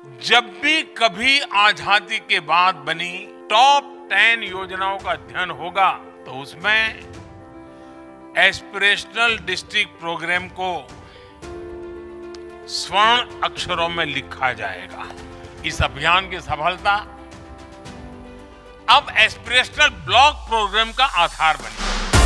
जब भी कभी आजादी के बाद बनी टॉप 10 योजनाओं का अध्ययन होगा तो उसमें एस्पिरेशनल डिस्ट्रिक्ट प्रोग्राम को स्वर्ण अक्षरों में लिखा जाएगा। इस अभियान की सफलता अब एस्पिरेशनल ब्लॉक प्रोग्राम का आधार बनी।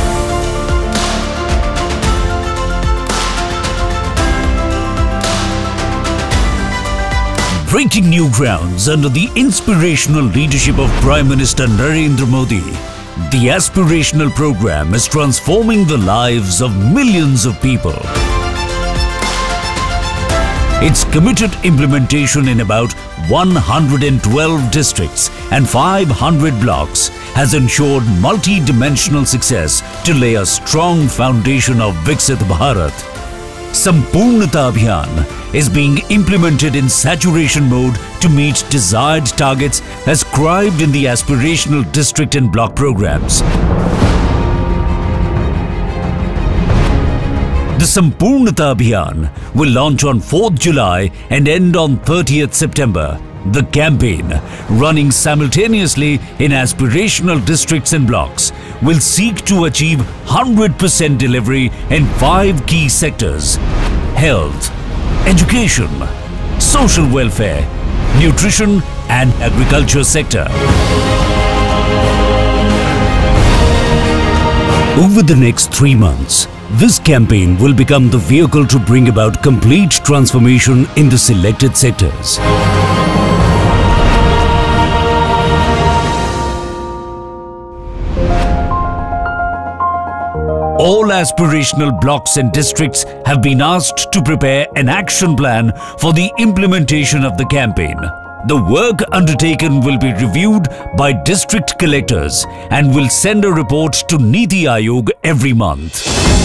Breaking new grounds under the inspirational leadership of Prime Minister Narendra Modi, the aspirational program is transforming the lives of millions of people. Its committed implementation in about 112 districts and 500 blocks has ensured multi-dimensional success to lay a strong foundation of Viksit Bharat. Sampurnata Abhiyan is being implemented in saturation mode to meet desired targets ascribed in the aspirational district and block programs. The Sampurnata Abhiyan will launch on 4th July and end on 30th September. The campaign, running simultaneously in aspirational districts and blocks, will seek to achieve 100% delivery in 5 key sectors: health, education, social welfare, nutrition and agriculture sector. Over the next 3 months, this campaign will become the vehicle to bring about complete transformation in the selected sectors. All aspirational blocks and districts have been asked to prepare an action plan for the implementation of the campaign. The work undertaken will be reviewed by district collectors and will send a report to Niti Aayog every month.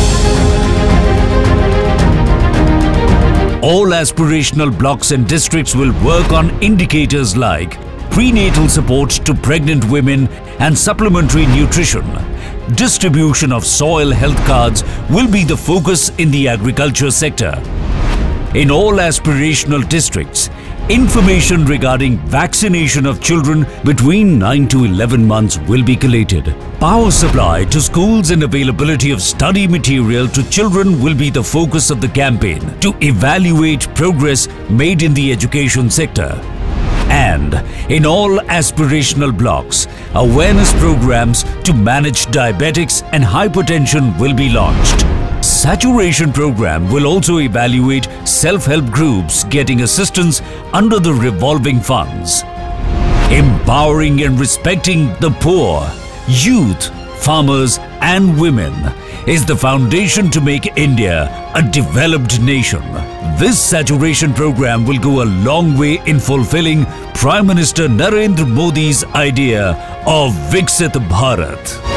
All aspirational blocks and districts will work on indicators like prenatal support to pregnant women and supplementary nutrition. Distribution of soil health cards will be the focus in the agriculture sector. In all aspirational districts, information regarding vaccination of children between 9 to 11 months will be collated. Power supply to schools and availability of study material to children will be the focus of the campaign to evaluate progress made in the education sector. And in all aspirational blocks, awareness programs to manage diabetics and hypertension will be launched. Saturation program will also evaluate self-help groups getting assistance under the revolving funds. Empowering and respecting the poor, youth, farmers and women is the foundation to make India a developed nation. This saturation program will go a long way in fulfilling Prime Minister Narendra Modi's idea of Viksit Bharat.